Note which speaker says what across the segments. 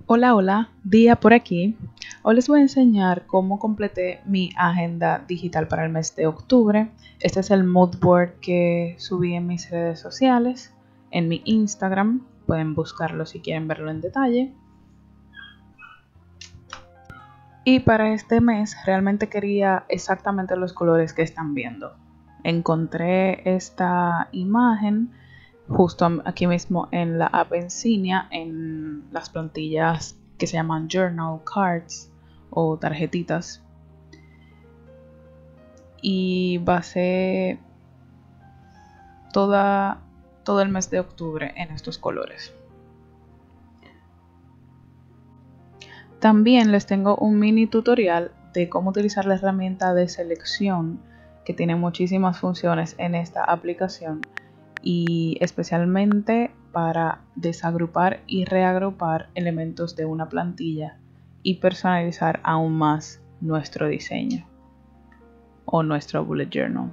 Speaker 1: Hola, hola, Día por aquí. Hoy les voy a enseñar cómo completé mi agenda digital para el mes de octubre. Este es el mood board que subí en mis redes sociales, en mi Instagram. Pueden buscarlo si quieren verlo en detalle. Y para este mes realmente quería exactamente los colores que están viendo. Encontré esta imagen justo aquí mismo en la app Insignia, en las plantillas que se llaman Journal Cards o tarjetitas. Y basé todo el mes de octubre en estos colores. También les tengo un mini tutorial de cómo utilizar la herramienta de selección, que tiene muchísimas funciones en esta aplicación y especialmente para desagrupar y reagrupar elementos de una plantilla y personalizar aún más nuestro diseño o nuestro bullet journal.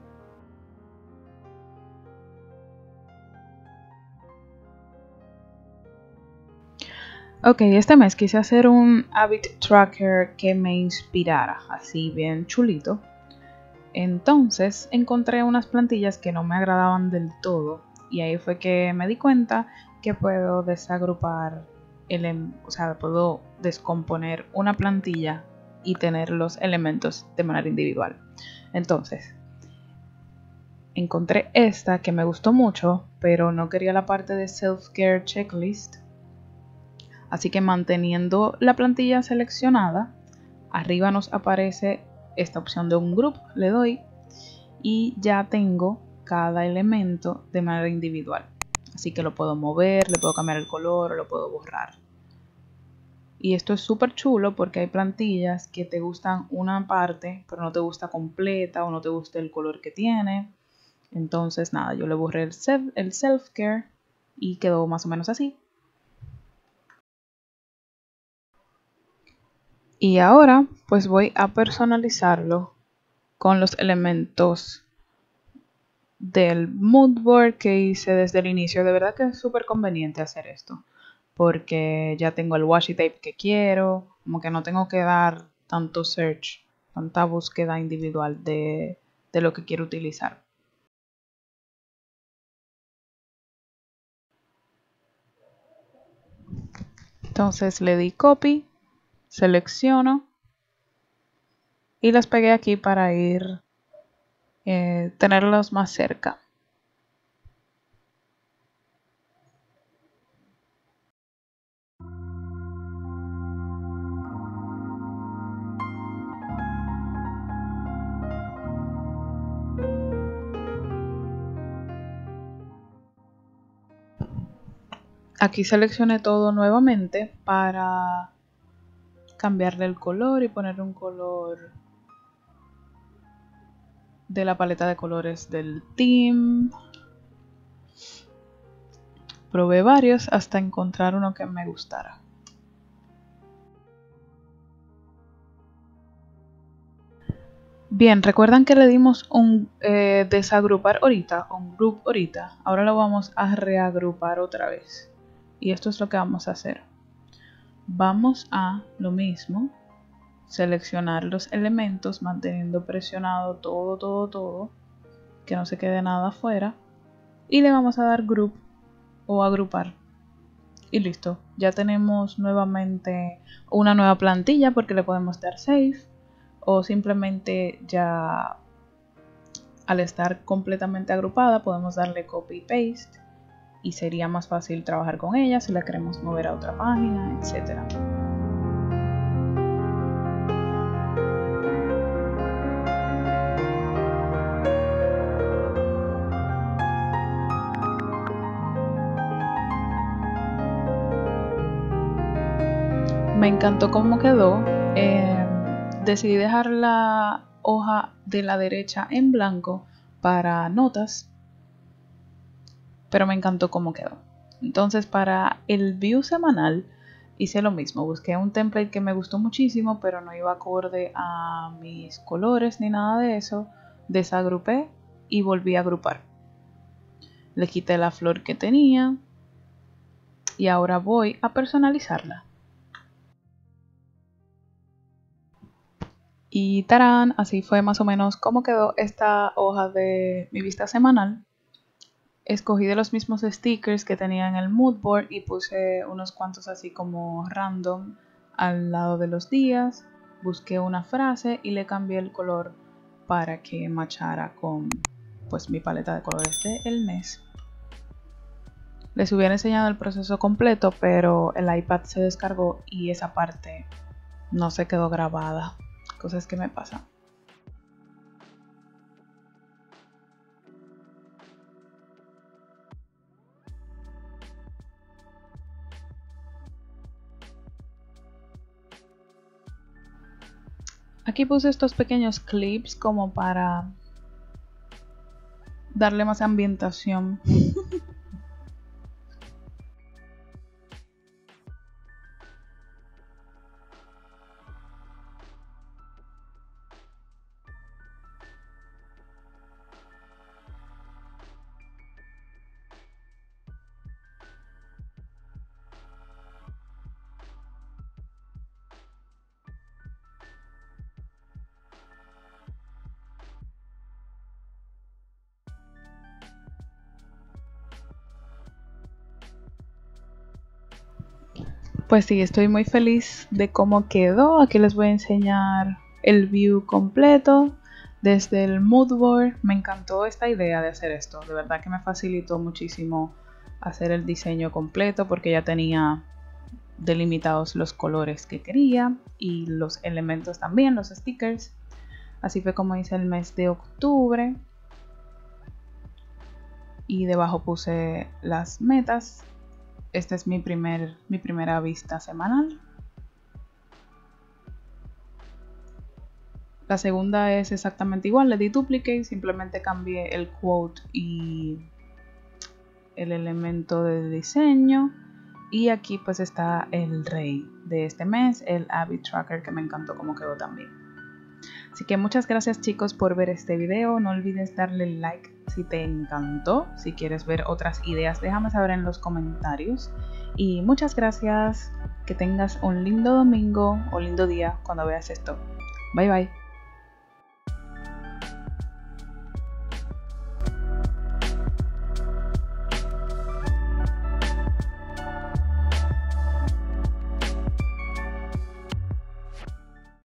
Speaker 1: Ok, este mes quise hacer un habit tracker que me inspirara, así bien chulito. Entonces encontré unas plantillas que no me agradaban del todo y ahí fue que me di cuenta que puedo desagrupar, puedo descomponer una plantilla y tener los elementos de manera individual. Entonces, encontré esta que me gustó mucho, pero no quería la parte de self-care checklist. Así que manteniendo la plantilla seleccionada, arriba nos aparece esta opción de un group, le doy y ya tengo cada elemento de manera individual. Así que lo puedo mover, le puedo cambiar el color o lo puedo borrar. Y esto es súper chulo porque hay plantillas que te gustan una parte, pero no te gusta completa o no te gusta el color que tiene. Entonces nada, yo le borré el self-care y quedó más o menos así. Y ahora pues voy a personalizarlo con los elementos del mood board que hice desde el inicio. De verdad que es súper conveniente hacer esto, porque ya tengo el washi tape que quiero, como que no tengo que dar tanto search, tanta búsqueda individual de lo que quiero utilizar. Entonces le di copy, selecciono y las pegué aquí para ir tenerlos más cerca. Aquí seleccioné todo nuevamente para cambiarle el color y poner un color de la paleta de colores del team. Probé varios hasta encontrar uno que me gustara. Bien, recuerdan que le dimos un desagrupar ahorita, un group ahorita. Ahora lo vamos a reagrupar otra vez. Y esto es lo que vamos a hacer. Vamos a lo mismo, seleccionar los elementos manteniendo presionado todo, que no se quede nada afuera. Y le vamos a dar group o agrupar. Y listo, ya tenemos nuevamente una nueva plantilla porque le podemos dar save. O simplemente ya al estar completamente agrupada podemos darle copy y paste y sería más fácil trabajar con ella si la queremos mover a otra página, etc. Me encantó cómo quedó. Decidí dejar la hoja de la derecha en blanco para notas, pero me encantó cómo quedó. Entonces para el view semanal hice lo mismo, busqué un template que me gustó muchísimo pero no iba acorde a mis colores ni nada de eso, desagrupé y volví a agrupar. Le quité la flor que tenía y ahora voy a personalizarla. Y tarán, así fue más o menos como quedó esta hoja de mi vista semanal. Escogí de los mismos stickers que tenía en el mood board y puse unos cuantos así como random al lado de los días. Busqué una frase y le cambié el color para que machara con pues mi paleta de colores del mes. Les hubiera enseñado el proceso completo, pero el iPad se descargó y esa parte no se quedó grabada. Cosas que me pasan. Aquí puse estos pequeños clips como para darle más ambientación. Pues sí, estoy muy feliz de cómo quedó. Aquí les voy a enseñar el view completo desde el mood board. Me encantó esta idea de hacer esto. De verdad que me facilitó muchísimo hacer el diseño completo porque ya tenía delimitados los colores que quería y los elementos también, los stickers. Así fue como hice el mes de octubre. Y debajo puse las metas. Esta es mi primera vista semanal. La segunda es exactamente igual, le di duplicate, simplemente cambié el quote y el elemento de diseño. Y aquí pues está el rey de este mes, el Habit Tracker, que me encantó cómo quedó también. Así que muchas gracias chicos por ver este video. No olvides darle like si te encantó. Si quieres ver otras ideas, déjame saber en los comentarios. Y muchas gracias. Que tengas un lindo domingo o lindo día cuando veas esto. Bye bye.